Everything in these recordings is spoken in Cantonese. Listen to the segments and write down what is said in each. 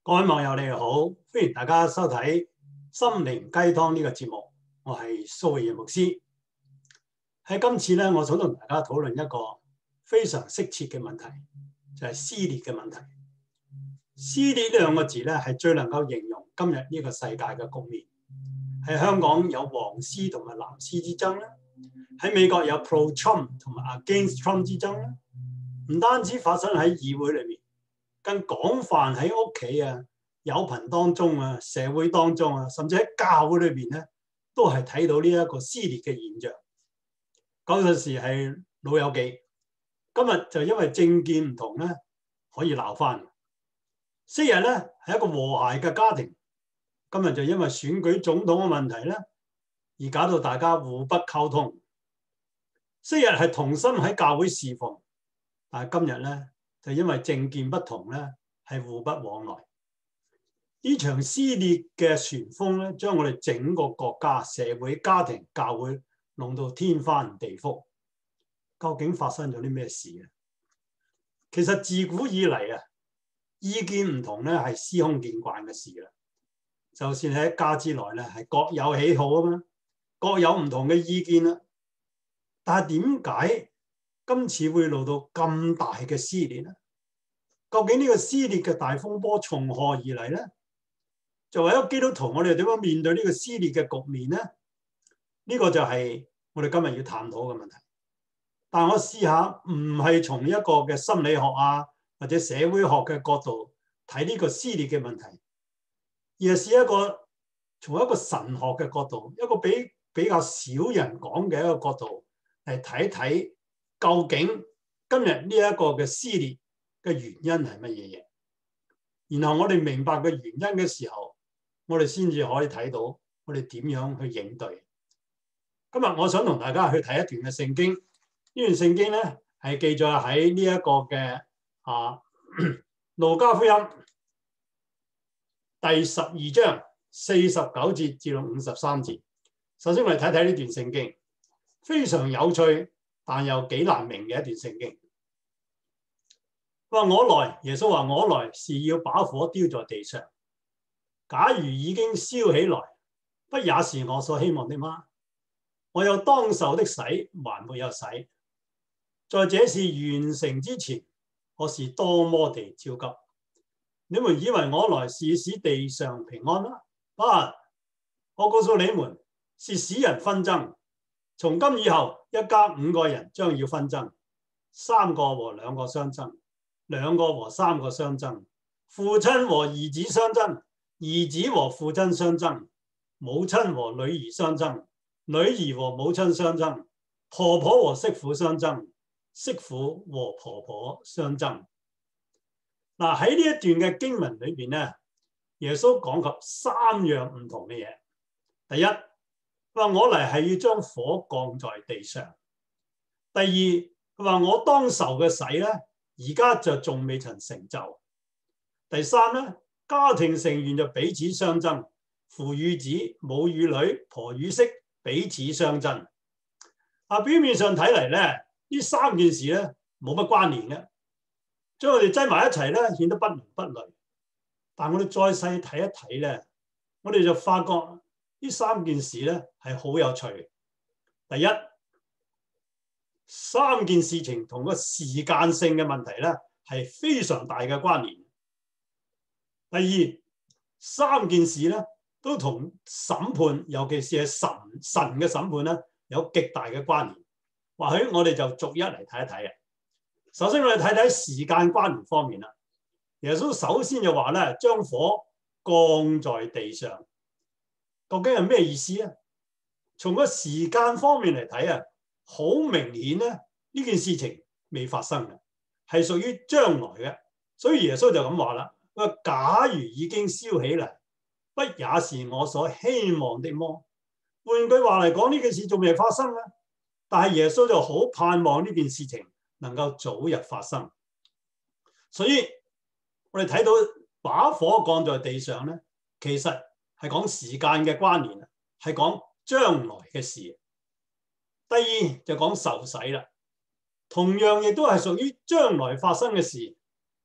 各位網友你哋好，歡迎大家收睇心靈雞湯呢個節目，我係蘇偉牧師。喺今次咧，我想同大家討論一個非常適切嘅問題，就係撕裂嘅問題。撕裂呢兩個字咧，係最能夠形容今日呢個世界嘅局面。喺香港有黃絲同埋藍絲之爭啦，喺美國有 pro-Trump 同埋 against Trump 之爭啦，唔單止發生喺議會裏面，更廣泛喺屋企啊、友朋當中啊、社會當中啊，甚至喺教會裏邊咧，都係睇到呢一個撕裂嘅現象。嗰陣時係老友記，今日就因為政見唔同咧，可以鬧翻。昔日咧係一個和諧嘅家庭，今日就因為選舉總統嘅問題咧，而搞到大家互不溝通。昔日係同心喺教會侍奉，但係今日咧就因為政見不同咧，係互不往來。呢場撕裂嘅旋風咧，將我哋整個國家、社會、家庭、教會弄到天翻地覆。究竟發生咗啲咩事啊？其實自古以嚟啊，意見唔同咧係司空見慣嘅事啦。就算喺一家之內咧，係各有喜好啊嘛，各有唔同嘅意見啦。但係點解今次會露到咁大嘅撕裂咧？究竟呢個撕裂嘅大風波從何而嚟咧？作為一個基督徒，我哋點樣面對呢個撕裂嘅局面咧？呢個就係我哋今日要探討嘅問題。但我試下唔係從一個嘅心理學啊或者社會學嘅角度睇呢個撕裂嘅問題，而係試一個從一個神學嘅角度，一個比較少人講嘅一個角度嚟睇睇，究竟今日呢一個嘅撕裂嘅原因係乜嘢嘢？然後我哋明白嘅原因嘅時候，我哋先至可以睇到我哋點樣去應對。今日我想同大家去睇一段嘅聖經，呢段聖經咧係記載喺呢一個嘅路加福音第12章49節至到53節。首先我哋睇睇呢段聖經，非常有趣但又幾難明嘅一段聖經。耶穌話我來是要把火丟在地上。假如已經燒起來，不也是我所希望的嗎？我有當受的洗，還沒有洗。在這事完成之前，我是多麼地焦急。你們以為我來是使地上平安嗎？不，我告訴你們，是使人紛爭。從今以後，一家5個人將要紛爭，3個和2個相爭，2個和3個相爭，父親和兒子相爭，兒子和父親相爭，母親和女兒相爭，女兒和母親相爭，婆婆和媳婦相爭，媳婦和婆婆相爭。嗱，喺呢一段嘅經文裏邊咧，耶穌講及3樣唔同嘅嘢。第一，佢話我嚟係要將火降在地上。第二，佢話我當受嘅洗咧，而家就仲未曾成就。第三咧，家庭成員就彼此相爭，父與子、母與女、婆與媳彼此相爭。表面上睇嚟咧，呢3件事咧冇乜關聯嘅，將我哋擠埋一齊咧，顯得不倫不類。但我哋再細睇一睇咧，我哋就發覺呢3件事咧係好有趣。第一，3件事情同個時間性嘅問題咧係非常大嘅關聯。第二，3件事咧都同審判，尤其是係神嘅審判咧，有極大嘅關聯。或許我哋就逐一嚟睇一睇啊。首先我哋睇睇時間關聯方面啦。耶穌首先就話咧，將火降在地上，究竟係咩意思啊？從個時間方面嚟睇啊，好明顯咧，呢件事情未發生嘅，係屬於將來嘅。所以耶穌就咁話啦，佢話假如已經燒起嚟，不也是我所希望的麼？換句話嚟講，呢件事仲未發生啊，但係耶穌就好盼望呢件事情能夠早日發生。所以我哋睇到把火降在地上咧，其實係講時間嘅關聯，係講將來嘅事。第二就講受洗啦，同樣亦都係屬於將來發生嘅事。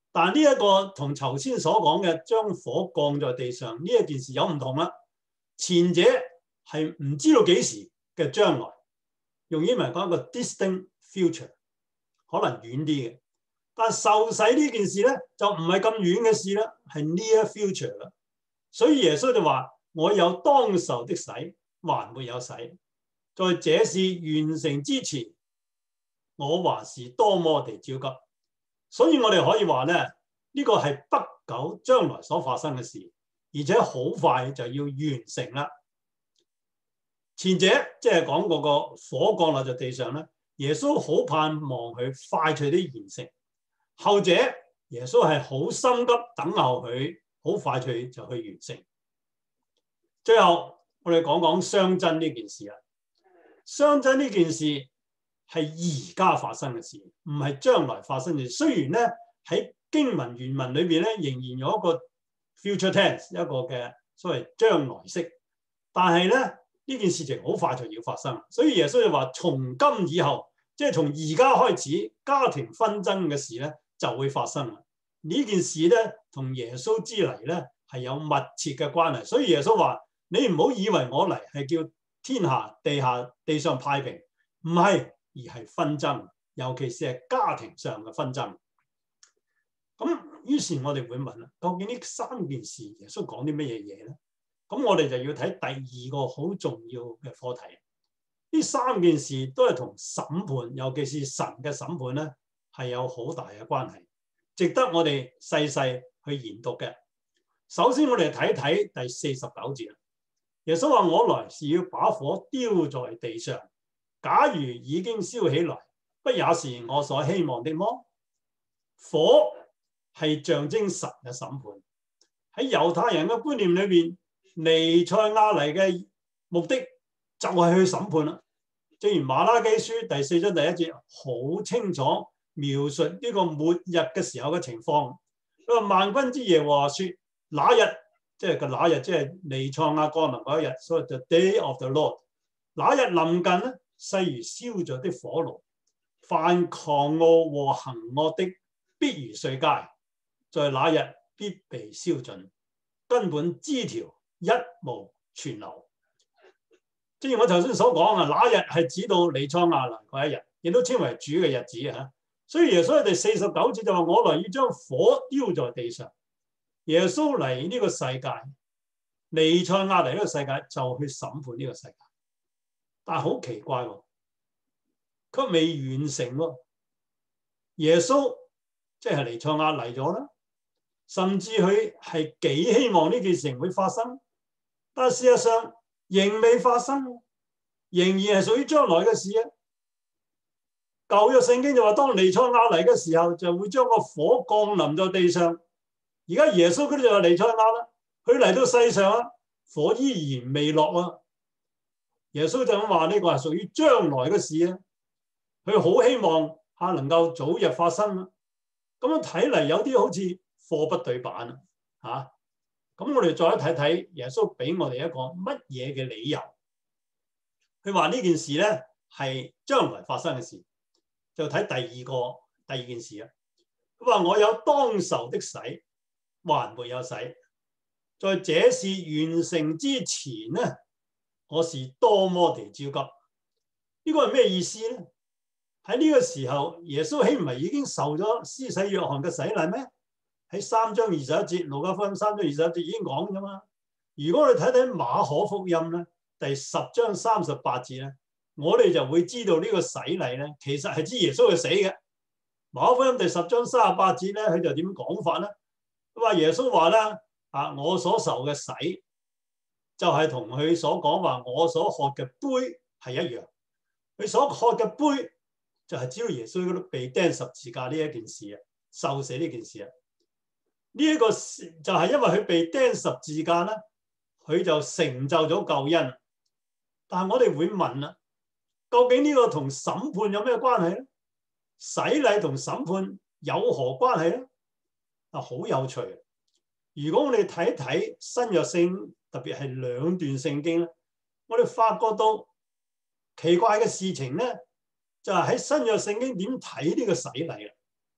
但呢一個同頭先所講嘅將火降在地上呢一件事有唔同啦。前者係唔知道幾時嘅將來，用英文講一個 distant future， 可能遠啲嘅。但受洗呢件事咧就唔係咁遠嘅事啦，係 near future 啦。所以耶穌就話：我有當受的洗，還沒有洗，在這事完成之前，我還是多麼地焦急。所以我哋可以話咧，呢個係不久將來所發生嘅事，而且好快就要完成啦。前者即係講嗰個火降落在地上咧，耶穌好盼望佢快脆啲完成。後者耶穌係好心急等候佢好快脆就去完成。最後我哋講講相爭呢件事啦。相爭呢件事係而家發生嘅事，唔係將來發生嘅事。雖然咧喺經文原文裏邊咧仍然有一個 future tense， 一個嘅所謂將來式，但係咧呢件事情好快就要發生。所以耶穌就話：從今以後，即係從而家開始，家庭紛爭嘅事咧就會發生啦。呢件事咧同耶穌之嚟咧係有密切嘅關係。所以耶穌話：你唔好以為我嚟係叫天下地上太平，唔係，而係紛爭，尤其是係家庭上嘅紛爭。咁於是我哋會問啦，究竟呢三件事耶穌講啲乜嘢嘢咧？咁我哋就要睇第二個好重要嘅課題。呢三件事都係同審判，尤其是神嘅審判咧，係有好大嘅關係，值得我哋細細去研讀嘅。首先我哋睇睇第49節。耶穌話：我來是要把火丟在地上，假如已經燒起來，不也是我所希望的麼？火係象徵神嘅審判。喺猶太人嘅觀念裏邊，彌賽亞嚟嘅目的就係去審判啦。正如馬拉基書第4章第1節好清楚描述呢個末日嘅時候嘅情況。佢話：萬軍之耶和華說，那日，即係個那日，即係彌賽亞降臨嗰一日，所謂 the day of the Lord。那日臨近咧，勢如燒着的火爐，凡狂傲和行惡的，必如碎秸，在那日必被燒盡，根本枝條一無存留。正如我頭先所講啊，那日係指到彌賽亞嚟嗰一日，亦都稱為主嘅日子啊。所以耶穌喺第49節就話：我來要將火丟在地上。耶穌嚟呢個世界，彌賽亞嚟呢個世界就去審判呢個世界。但係好奇怪喎，佢未完成喎。耶穌即係彌賽亞嚟咗啦，甚至佢係幾希望呢件事會發生，但係事實上仍未發生，仍然係屬於將來嘅事啊。舊約聖經就話，當彌賽亞嚟嘅時候，就會將個火降臨在地上。而家耶穌嗰啲就係彌賽亞啦，佢嚟到世上啊，火依然未落啊。耶穌就咁話：呢個係屬於將來嘅事啊。佢好希望能夠早日發生啊。咁樣睇嚟有啲好似貨不對版啊。咁我哋再睇睇耶穌俾我哋一個乜嘢嘅理由？佢話呢件事咧係將來發生嘅事，就睇第二件事啊。佢話：我有當受的洗，還沒有洗，在這事完成之前咧，我是多麼地焦急。呢個係咩意思咧？喺呢個時候，耶穌豈唔係已經受咗施洗約翰嘅洗禮咩？喺3章21節，路加福音3章21節已經講咗嘛。如果我哋睇睇馬可福音咧，第10章38節咧，我哋就會知道呢個洗禮咧，其實係指耶穌去死嘅。馬可福音第10章38節咧，佢就點講法咧？佢話耶穌話咧：我所受嘅洗就係同佢所講話我所喝嘅杯係一樣。佢所喝嘅杯就係只要耶穌被釘十字架呢一件事啊，受死呢件事啊。呢一個就係因為佢被釘十字架咧，佢就成就咗救恩。但係我哋會問啦，究竟呢個同審判有咩關係咧？洗禮同審判有何關係咧？好有趣。如果我哋睇睇新約聖，特別係2段聖經咧，我哋發覺到奇怪嘅事情咧，就係喺新約聖經點睇呢個洗禮啊？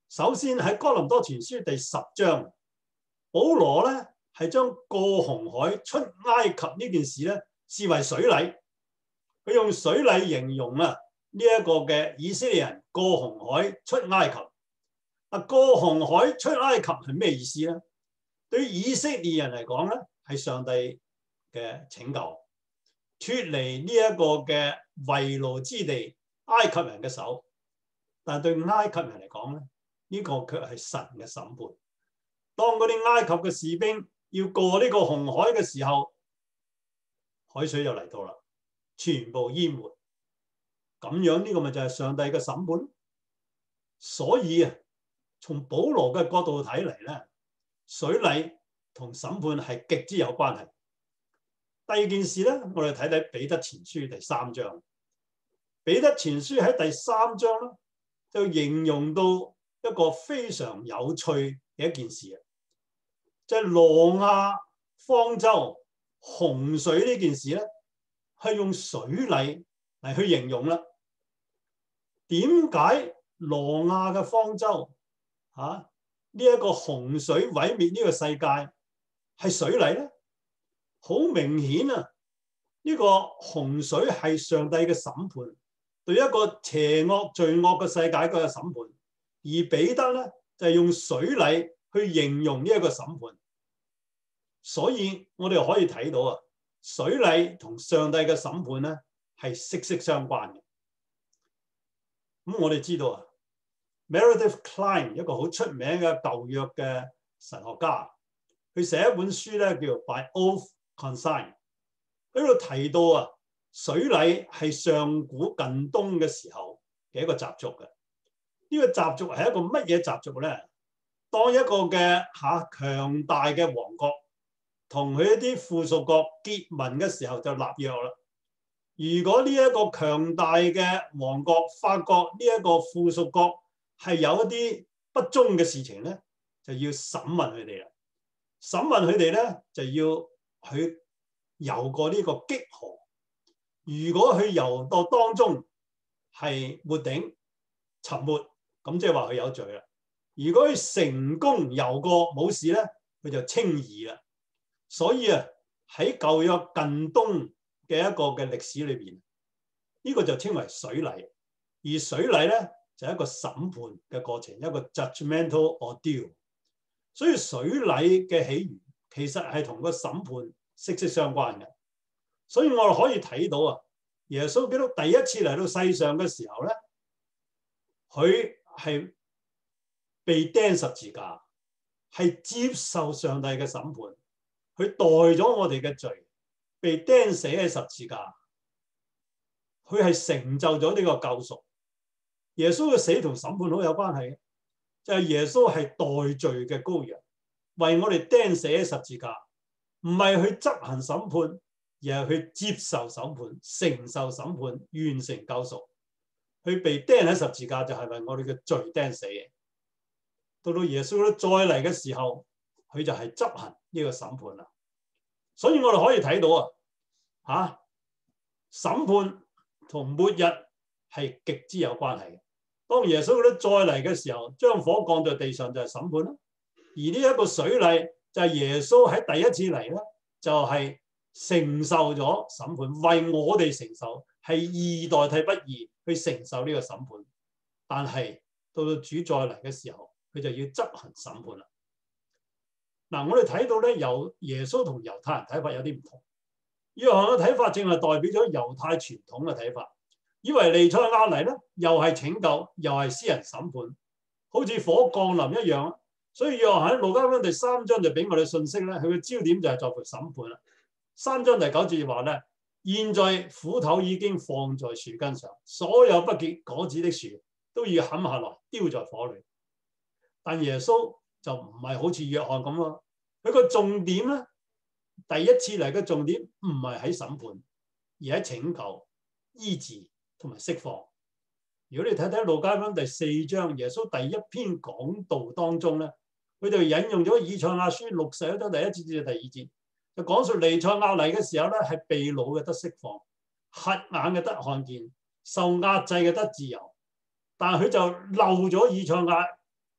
首先喺哥林多前書第10章，保羅咧係將過紅海出埃及呢件事咧視為水禮，佢用水禮形容啊呢一個嘅以色列人過紅海出埃及。啊，過紅海出埃及係咩意思咧？對於以色列人嚟講咧，係上帝嘅拯救，脫離呢一個嘅為奴之地埃及人嘅手。但對埃及人嚟講咧，呢個卻係神嘅審判。當嗰啲埃及嘅士兵要過呢個紅海嘅時候，海水就嚟到啦，全部淹沒。咁樣呢個咪就係上帝嘅審判。所以啊，從保羅嘅角度睇嚟咧，水禮同審判係極之有關係。第二件事咧，我哋睇睇彼得前書第3章。彼得前書喺第3章咧，就形容到一個非常有趣嘅一件事啊，就係挪亞方舟洪水呢件事咧，係用水禮嚟去形容啦。點解挪亞嘅方舟呢一個洪水毀滅呢個世界係水禮咧？好明顯啊！呢個洪水係上帝嘅審判，對一個邪惡罪惡嘅世界嘅審判。而彼得咧就係用水禮去形容呢一個審判。所以我哋可以睇到啊，水禮同上帝嘅審判咧係息息相關嘅。咁我哋知道啊 ，Meredith Kline 一個好出名嘅舊約嘅神學家，佢寫一本書咧叫做 By Oath Consigned， 喺度提到啊，水禮係上古近東嘅時候嘅一個習俗嘅。呢個習俗係一個乜嘢習俗咧？當一個嘅強大嘅王國同佢一啲附屬國結盟嘅時候就立約啦。如果呢一個強大嘅王國發覺呢一個附屬國係有一啲不忠嘅事情咧，就要審問佢哋啦。審問佢哋咧，就要去游過呢個激河。如果佢游到當中係沒頂沉沒，咁即係話佢有罪啦。如果佢成功游過冇事咧，佢就稱義啦。所以啊，喺舊約近東嘅一個嘅歷史裏邊，呢個就稱為水禮。而水禮咧就係一個審判嘅過程，一個 judgmental ordeal。所以水禮嘅起源其實係同個審判息息相關嘅。所以我哋可以睇到啊，耶穌基督第一次嚟到世上嘅時候咧，佢係被釘十字架，係接受上帝嘅審判，佢代咗我哋嘅罪，被釘死喺十字架，佢係成就咗呢個救贖。耶穌嘅死同審判好有關係嘅，就係耶穌係代罪嘅羔羊，為我哋釘死喺十字架，唔係去執行審判，而係去接受審判、承受審判、完成救贖。佢被釘喺十字架就係為我哋嘅罪釘死嘅。到耶穌再嚟嘅時候，佢就係執行呢個審判啦。所以我哋可以睇到啊，審判同末日係極之有關係嘅。當耶穌再嚟嘅時候，將火降在地上就係審判啦。而呢一個水禮就係耶穌喺第一次嚟咧，就係承受咗審判，為我哋承受，係義代替不義去承受呢個審判。但係到主再嚟嘅時候，佢就要執行審判啦。嗱，我哋睇到咧，由耶穌同猶太人睇法有啲唔同。約翰嘅睇法正係代表咗猶太傳統嘅睇法，以為彌賽亞嚟咧，又係拯救，又係私人審判，好似火降臨一樣。所以約翰喺路加福音第3章就俾我哋信息咧，佢嘅焦點就係在乎審判啦。3章第9節話咧，現在斧頭已經放在樹根上，所有不結果子的樹都要砍下來，丟在火裏。但耶穌就唔係好似約翰咁咯，佢個重點咧，第一次嚟嘅重點唔係喺審判，而喺拯救、醫治同埋釋放。如果你睇睇路加福音第4章，耶穌第一篇講道當中咧，佢就引用咗以賽亞書61章第1節至第2節，就講述彌賽亞嚟嘅時候咧，係被擄嘅得釋放，瞎眼嘅得看見，受壓制嘅得自由。但係佢就漏咗以賽亞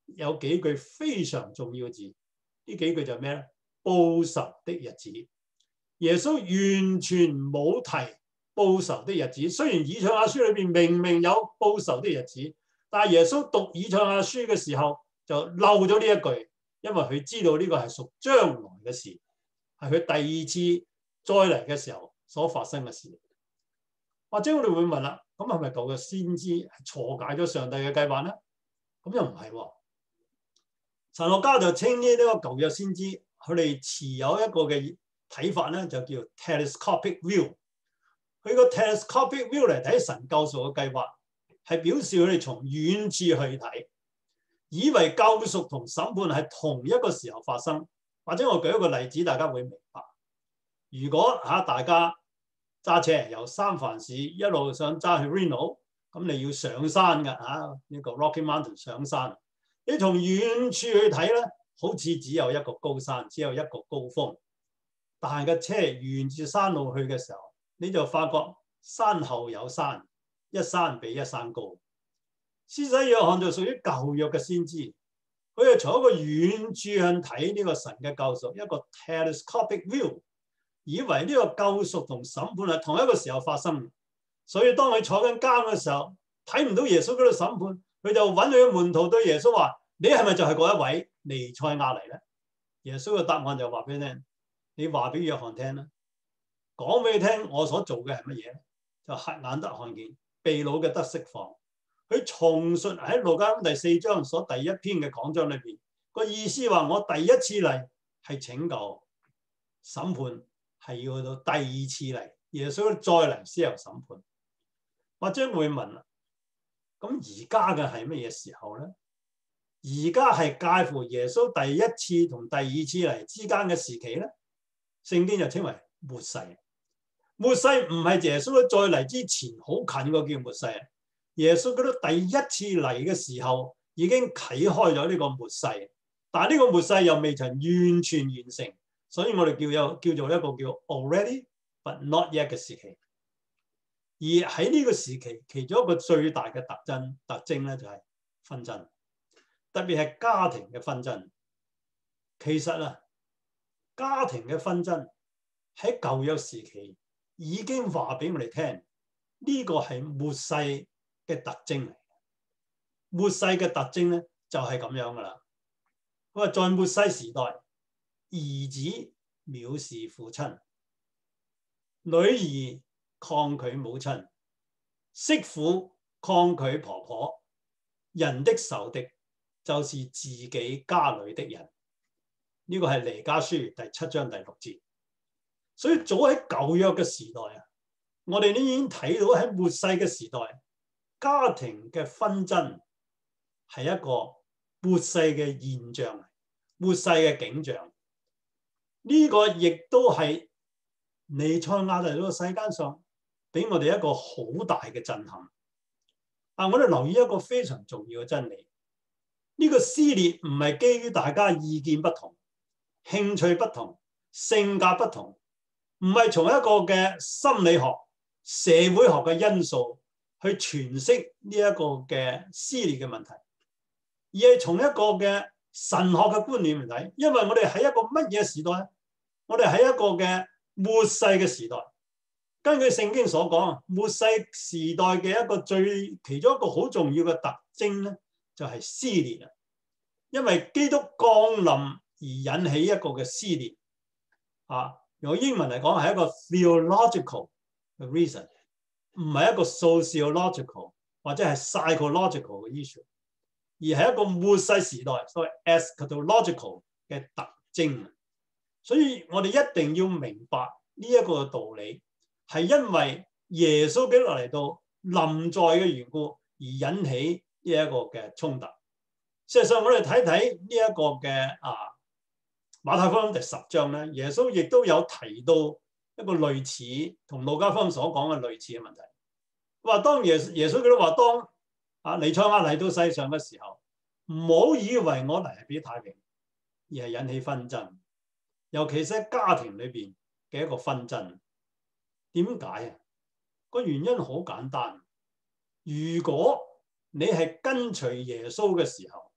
有幾句非常重要嘅字，呢幾句就係咩咧？報仇的日子。耶穌完全冇提報仇的日子。雖然以賽亞書裏邊明明有報仇的日子，但係耶穌讀以賽亞書嘅時候就漏咗呢一句，因為佢知道呢個係屬將來嘅事，係佢第二次再嚟嘅時候所發生嘅事。或者我哋會問啦，咁係咪舊約先知係錯解咗上帝嘅計劃咧？咁又唔係喎。神學家就稱呢個舊約先知，佢哋持有一個嘅睇法咧，就叫 telescopic view。佢個 telescopic view 嚟睇神救贖嘅計劃，係表示佢哋從遠處去睇，以為救贖同審判係同一個時候發生。或者我舉一個例子，大家會明白。如果大家揸車由三藩市一路想揸去 Reno， 咁你要上山㗎呢個 Rocky Mountain 上山。你從遠處去睇咧，好似只有一個高山，只有一個高峰。但係個車沿住山路去嘅時候，你就發覺山後有山，一山比一山高。施洗約翰就屬於舊約嘅先知，佢係從一個遠處去睇呢個神嘅救贖，一個 telescopic view， 以為呢個救贖同審判係同一個時候發生。所以當佢坐緊監嘅時候，睇唔到耶穌嗰度審判，佢就揾佢嘅門徒對耶穌話：你係咪就係嗰一位彌賽亞嚟咧？耶穌嘅答案就話俾你聽：你話俾約翰聽啦，講俾佢聽我所做嘅係乜嘢？就瞎眼得看見，被擄嘅得釋放。佢重述喺路加福音第4章所第一篇嘅講章裏邊，個意思話我第一次嚟係拯救，審判係要去到第二次嚟，耶穌再嚟先有審判。或者會問啦，咁而家嘅係乜嘢時候咧？而家係介乎耶穌第一次同第二次嚟之間嘅時期咧，聖經就稱為末世。末世唔係耶穌再嚟之前好近個叫末世，耶穌嗰啲第一次嚟嘅時候已經啟開咗呢個末世，但係呢個末世又未曾完全完成，所以我哋叫做一個叫 already but not yet 嘅時期。而喺呢個時期，其中一個最大嘅特徵咧就係紛爭，特別係家庭嘅紛爭。其實家庭嘅紛爭喺舊約時期已經話俾我哋聽，呢個係末世嘅特徵嚟。末世嘅特徵咧就係咁樣噶啦。佢話在末世時代，兒子藐視父親，女兒抗拒母親，媳婦抗拒婆婆，人的仇敵就是自己家裏的人。呢個係彌迦書第7章第6節。所以早喺舊約嘅時代我哋已經睇到喺末世嘅時代，家庭嘅紛爭係一個末世嘅現象，末世嘅景象。呢個亦都係彌賽亞嚟到世間上俾我哋一個好大嘅震撼。我哋留意一個非常重要嘅真理，呢個撕裂唔係基於大家意見不同、興趣不同、性格不同，唔係從一個嘅心理學、社會學嘅因素去詮釋呢一個嘅撕裂嘅問題，而係從一個嘅神學嘅觀念嚟睇。因為我哋喺一個乜嘢時代？我哋喺一個嘅末世嘅時代。根據聖經所講，末世時代嘅一個其中一個好重要嘅特徵咧，就係撕裂。因為基督降臨而引起一個嘅撕裂。用英文嚟講係一個 theological 嘅 reason， 唔係一個 sociological 或者係 psychological 嘅 issue， 而係一個末世時代所謂 eschatological 嘅特徵。所以我哋一定要明白呢一個道理，係因為耶穌基督嚟到臨在嘅緣故而引起呢一個嘅衝突。事實上，我哋睇睇呢一個嘅馬太福音第10章咧，耶穌亦都有提到一個類似同路加福音所講嘅類似嘅問題。話當耶穌基督話，當彌賽亞嚟到世上嘅時候，唔好以為我嚟係俾太平，而係引起紛爭。尤其是喺家庭裏邊嘅一個紛爭。點解個原因好簡單。如果你係跟隨耶穌嘅時候，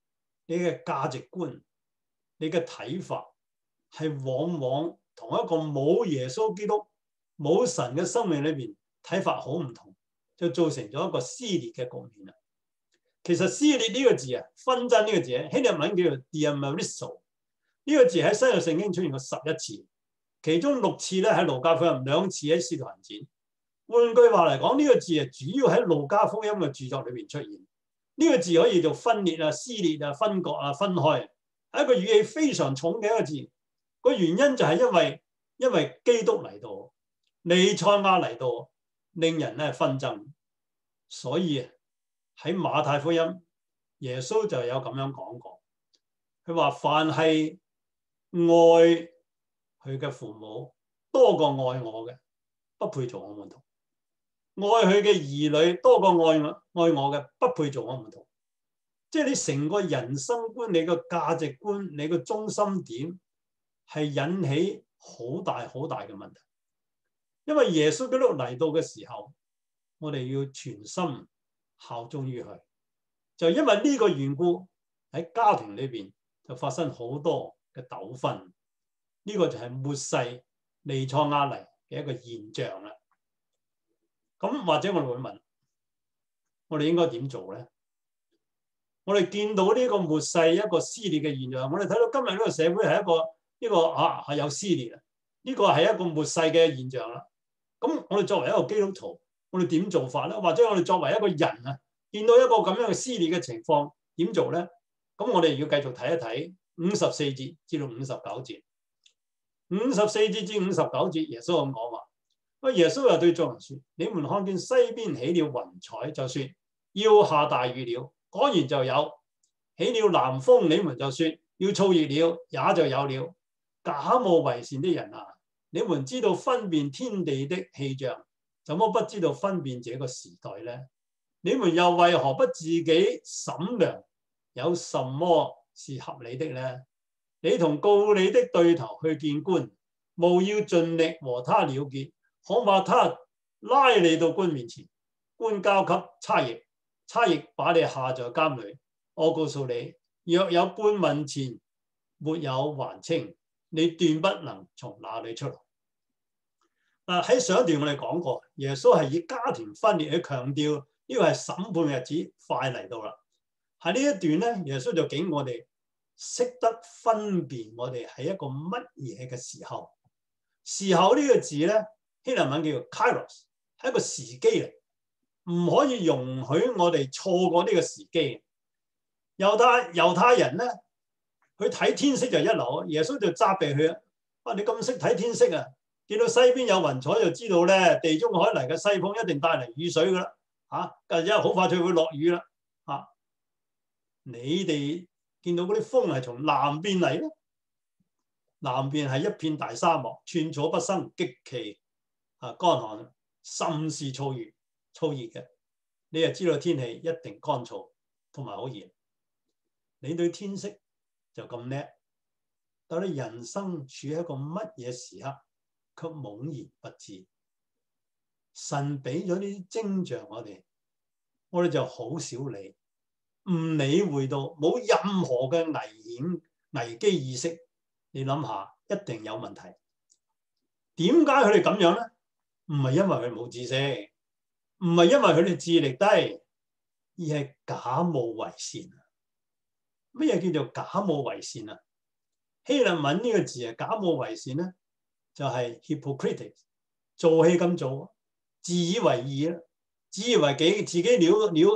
你嘅價值觀、你嘅睇法係往往同一個冇耶穌基督、冇神嘅生命裏邊睇法好唔同，就造成咗一個撕裂嘅局面啦。其實撕裂呢個字啊，紛爭呢個字希臘文叫做 diamorizo， 呢個字喺新約聖經出現過11次，其中6次咧喺路加福音，2次喺使徒行傳。換句話嚟講，呢個字啊主要喺路加福音嘅著作裏邊出現。呢個字可以做分裂啊、撕裂啊、分割啊、分開，係一個語氣非常重嘅一個字。個原因就係因為基督嚟到，彌賽亞嚟到，令人咧紛爭。所以喺馬太福音，耶穌就有咁樣講過，佢話凡係愛佢嘅父母多過愛我嘅，不配做我門徒；愛佢嘅兒女多過愛我嘅，不配做我門徒。即係你成個人生觀、你個價值觀、你個中心點係引起好大好大嘅問題。因為耶穌基督嚟到嘅時候，我哋要全心效忠於佢。就因為呢個緣故，喺家庭裏邊就發生好多嘅糾紛。呢個就係末世彌賽亞嚟嘅一個現象啦。咁或者我哋會問，我哋應該點做咧？我哋見到呢個末世一個撕裂嘅現象，我哋睇到今日呢個社會係一個係有撕裂啊！呢個係一個末世嘅現象啦。咁我哋作為一個基督徒，我哋點做法咧？或者我哋作為一個人啊，見到一個咁樣嘅撕裂嘅情況，點做咧？咁我哋要繼續睇一睇54節至到59節。54節至59節，耶穌咁講話。耶穌又對眾人說：你們看見西邊起了雲彩，就說要下大雨了。果然就有。起了南風，你們就說要燥熱了，也就有了。假冒為善的人啊，你們知道分辨天地的氣象，怎麼不知道分辨這個時代呢？你們又為何不自己審量，有什麼是合理的呢？你同告你的對頭去見官，務要盡力和他了結，恐怕他拉你到官面前，官交給差役，差役把你下在監裏。我告訴你，若有半文錢沒有還清，你斷不能從那裏出來。喺上一段我哋講過，耶穌係以家庭分裂去強調呢個係審判嘅日子快嚟到啦。喺呢一段咧，耶穌就警我哋識得分辨我哋係一個乜嘢嘅時候。時候呢個字咧，希臘文叫做 kairos， 係一個時機嚟，唔可以容許我哋錯過呢個時機。猶太人咧，佢睇天色就一流，耶穌就責備佢啊！你咁識睇天色啊？見到西邊有雲彩就知道咧，地中海嚟嘅西風一定帶嚟雨水噶啦，因為好快就會落雨啦，你哋見到嗰啲風係從南邊嚟咧，南邊係一片大沙漠，寸草不生，極其乾旱，甚是燥熱嘅，你就知道天氣一定乾燥同埋好熱。你對天色就咁叻，但你人生處喺一個乜嘢時刻，卻懵然不知。神俾咗呢啲徵象我哋就好少理，唔理會到，冇任何嘅危機意識。你諗下，一定有問題。點解佢哋咁樣咧？唔係因為佢冇知識，唔係因為佢哋智力低，而係假冒為善。乜嘢叫做假冒為善啊？希臘文呢個字啊，假冒為善咧，就係 hypocrite， 做戲咁做，自以為義啦，自以為自己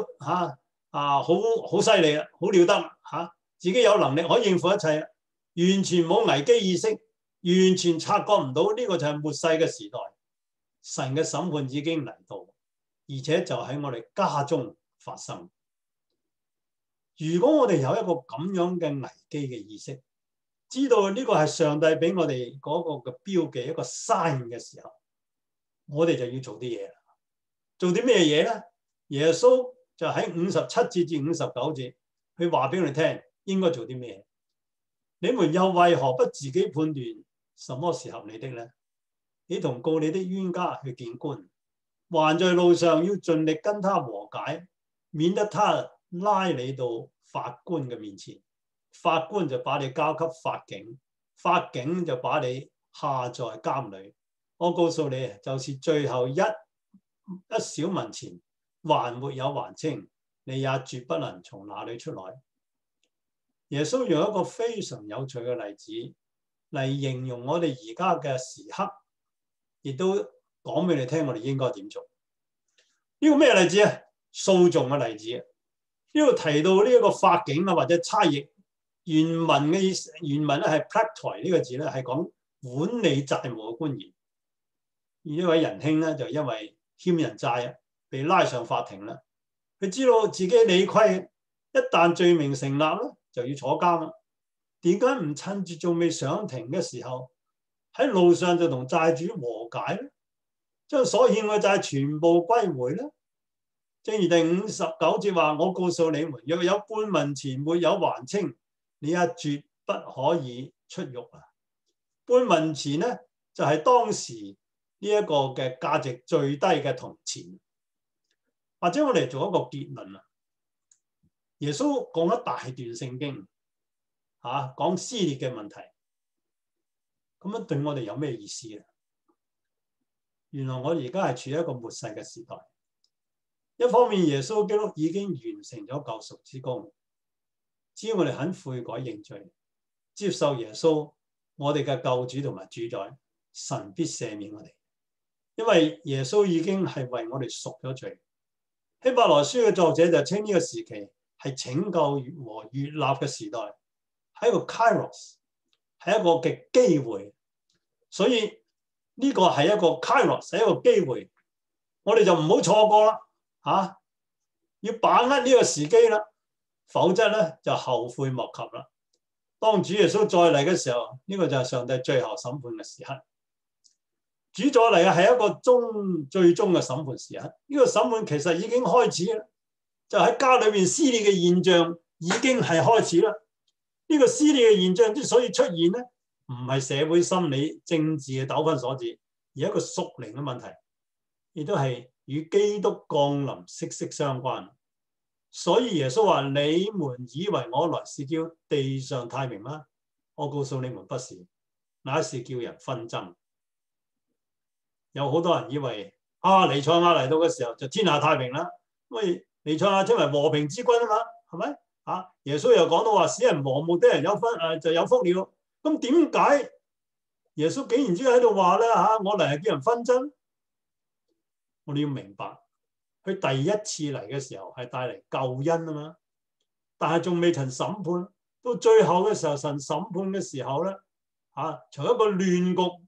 好犀利啦，好了得自己有能力可以應付一切，完全冇危機意識，完全察覺唔到呢個就係末世嘅時代，神嘅審判已經嚟到，而且就喺我哋家中發生。如果我哋有一個咁樣嘅危機嘅意識，知道呢個係上帝俾我哋嗰個嘅標記一個 sign 嘅時候，我哋就要做啲嘢啦。做啲咩嘢咧？耶穌就喺57節至59節，佢話俾我哋聽應該做啲咩。你們又為何不自己判斷什麼是合理的呢？你同告你的冤家去見官，還在路上要盡力跟他和解，免得他拉你到法官嘅面前， 法官就把你交給法警，法警就把你下在監裏。我告訴你，就是最後一小文錢還沒有還清，你也絕不能從那裏出來。耶穌用一個非常有趣嘅例子嚟形容我哋而家嘅時刻，亦都講俾你聽我哋應該點做。呢個咩例子啊？訴訟嘅例子。呢度提到呢一個法警啊，或者差役，原文嘅意思，原文咧係 praetore 呢個字咧，係講管理債務嘅官員。而呢位仁兄咧就因為欠人債啊，被拉上法庭啦。佢知道自己理虧，一旦罪名成立咧，就要坐監啦。點解唔趁住仲未上庭嘅時候，喺路上就同債主和解咧，將所欠嘅債全部歸回咧？正如第59節話：我告訴你們，若有半文錢沒有還清，你也絕不可以出獄啊！半文錢咧就係當時呢一個嘅價值最低嘅銅錢。或者我哋做一個結論啊，耶穌講一大段聖經講撕裂嘅問題，咁樣對我哋有咩意思啊？原來我而家係處於一個末世嘅時代。一方面，耶穌基督已經完成咗救贖之功，只要我哋肯悔改認罪，接受耶穌，我哋嘅救主同埋主宰，神必赦免我哋，因為耶穌已經係為我哋贖咗罪。希伯來書嘅作者就稱呢個時期係拯救和悅納嘅時代，係一個 Kairos， 係一個嘅機會。所以呢個係一個 Kairos， 係一個機會，我哋就唔好錯過啦。要把握呢個時機啦，否則咧就後悔莫及啦。當主耶穌再嚟嘅時候，呢個就係上帝最後審判嘅時刻。主再嚟嘅係一個最終嘅審判時刻。呢個審判其實已經開始啦，就喺家裏面撕裂嘅現象已經係開始啦。呢個撕裂嘅現象之所以出現咧，唔係社會心理政治嘅糾紛所致，而係一個屬靈嘅問題，亦都係與基督降臨息息相關。所以耶穌話：你們以為我來是叫地上太平嗎？我告訴你們不是，乃是叫人紛爭。有好多人以為彌賽亞嚟到嘅時候就天下太平啦，因為彌賽亞稱為和平之君啊嘛，係咪？耶穌又講到話：使人和睦的人就有福了。咁點解耶穌竟然之喺度話咧我嚟係叫人紛爭？我哋要明白，佢第一次嚟嘅時候係帶嚟救恩啊嘛，但係仲未曾審判，到最後嘅時候，神審判嘅時候咧，從一個亂局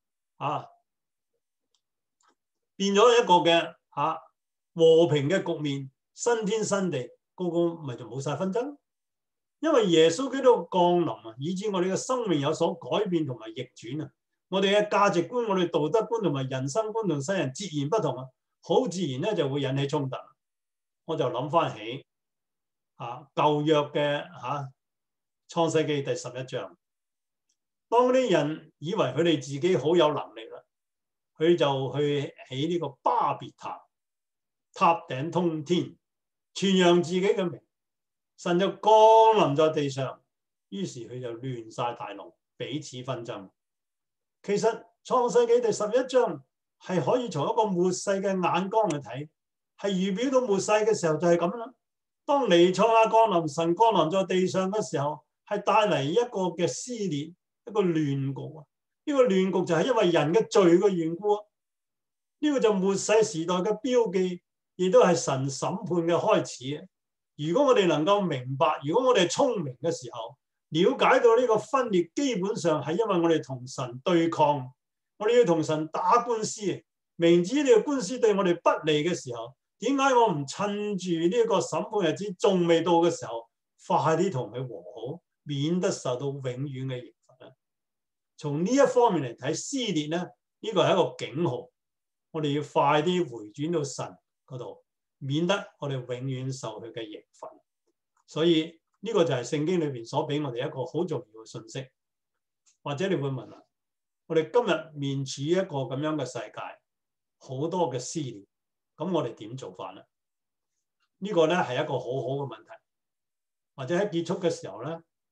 變咗一個嘅和平嘅局面，新天新地，個個咪就冇晒紛爭。因為耶穌基督降臨以致我哋嘅生命有所改變同埋逆轉啊！我哋嘅價值觀、我哋道德觀同埋人生觀同世人截然不同啊！好自然咧就會引起衝突。我就諗翻起舊約嘅創世記第11章，當啲人以為佢哋自己好有能力啦，佢就去起呢個巴別塔，塔頂通天，傳揚自己嘅名，神就降臨在地上，於是佢就亂晒大龍，彼此紛爭。其實創世記第11章係可以從一個末世嘅眼光去睇，係預表到末世嘅時候就係咁啦。當彌賽亞降臨，神降臨在地上嘅時候，係帶嚟一個嘅撕裂，一個亂局啊！呢個亂局就係因為人嘅罪嘅緣故啊！呢個就末世時代嘅標記，亦都係神審判嘅開始。如果我哋能夠明白，如果我哋聰明嘅時候，了解到呢個分裂，基本上係因為我哋同神對抗。我哋要同神打官司，明知呢個官司對我哋不利嘅時候，點解我唔趁住呢個審判日子仲未到嘅時候，快啲同佢和好，免得受到永遠嘅刑罰咧？從呢一方面嚟睇，撕裂咧，呢個係一個警號，我哋要快啲回轉到神嗰度，免得我哋永遠受佢嘅刑罰。所以呢個就係聖經裏邊所俾我哋一個好重要嘅信息。或者你會問啦，我哋今日面處一個咁樣嘅世界，好多嘅撕裂，咁我哋點做法咧？呢個咧係一個好好嘅問題。或者喺結束嘅時候咧，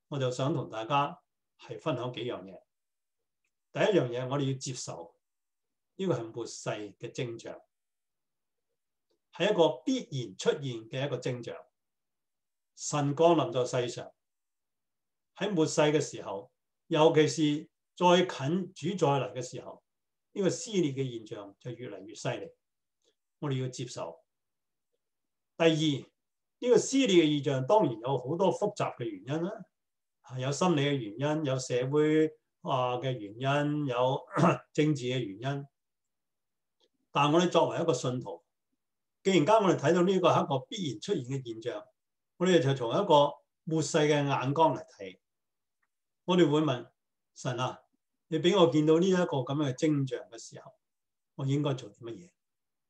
我就想同大家係分享幾樣嘢。第一樣嘢，我哋要接受呢個係末世嘅徵象，係一個必然出現嘅一個徵象。神降臨在世上，喺末世嘅時候，尤其是再近主再嚟嘅時候，呢個撕裂嘅現象就越嚟越犀利。我哋要接受。第二，呢個撕裂嘅現象當然有好多複雜嘅原因啦，有心理嘅原因，有社會嘅原因，有政治嘅原因。但係我哋作為一個信徒，既然間我哋睇到呢個係一個必然出現嘅現象，我哋就從一個末世嘅眼光嚟睇，我哋會問神啊，你俾我見到呢一個咁樣嘅徵象嘅時候，我應該做啲乜嘢？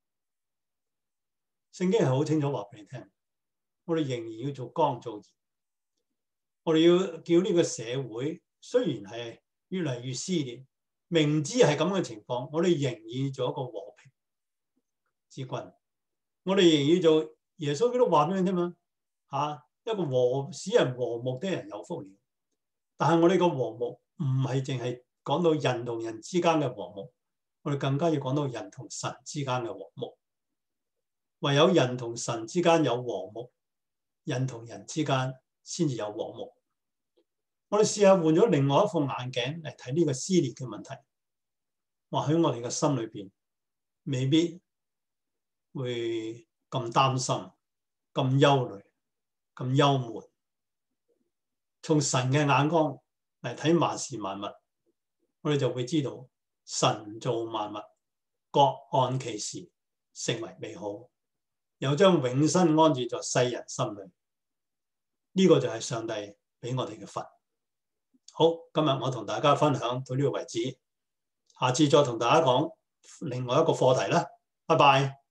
聖經係好清楚話俾你聽，我哋仍然要做光做鹽，我哋要叫呢個社會雖然係越嚟越撕裂，明知係咁嘅情況，我哋仍然要做一個和平之君，我哋仍然要做耶穌基督話俾你聽嘛，一個使人和睦的人有福了。但係我哋個和睦唔係淨係講到人同人之間嘅和睦，我哋更加要講到人同神之間嘅和睦。唯有人同神之間有和睦，人同人之間先至有和睦。我哋試下換咗另外一副眼鏡嚟睇呢個撕裂嘅問題，或許我哋嘅心裏邊未必會咁擔心、咁憂慮、咁憂悶。從神嘅眼光嚟睇萬事萬物，我哋就會知道神造萬物，各按其時，成為美好，又將永生安置在世人心裏。呢個就係上帝俾我哋嘅份。好，今日我同大家分享到呢個為止，下次再同大家講另外一個課題啦。拜拜。